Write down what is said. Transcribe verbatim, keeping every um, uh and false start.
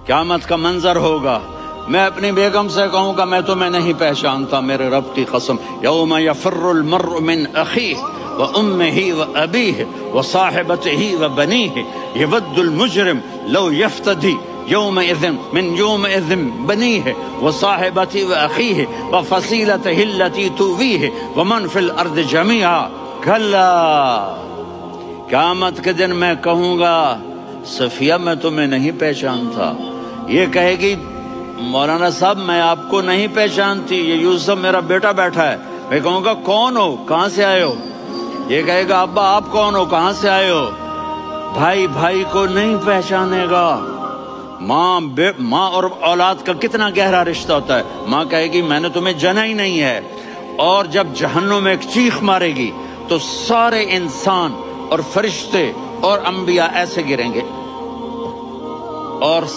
قیامت کا منظر ہوگا، میں اپنی بیگم سے کہوں گا میں تمہیں نہیں پہچانتا، میرے رب کی قسم، یوم یفر المرء من اخیہ وامہ وابیہ وصاحبتہ وبنیہ یود المجرم لو یفتدی یومئذ من یومئذ بنیہ وصاحبتہ واخیہ وفصیلتہ التی تؤویہ ومن فی الارض جمیعا کلا، قیامت کے دن میں کہوں گا صفیہ میں تمہیں نہیں پہچانتا، یہ کہے گی مولانا صاحب میں آپ کو نہیں پہچانتی، یہ یوسف میرا بیٹا بیٹھا ہے، میں کہوں گا کون ہو، کہاں سے آئے ہو؟ یہ کہے گا ابا آپ کون ہو، کہاں سے آئے ہو؟ بھائی بھائی کو نہیں پہچانے گا۔ ماں بے ماں اور اولاد کا کتنا گہرا رشتہ ہوتا ہے، ماں کہے گی میں نے تمہیں جنا ہی نہیں ہے، اور جب جہنم میں ایک چیخ مارے گی تو سارے انسان اور فرشتے اور انبیاء ایسے گریں گے اور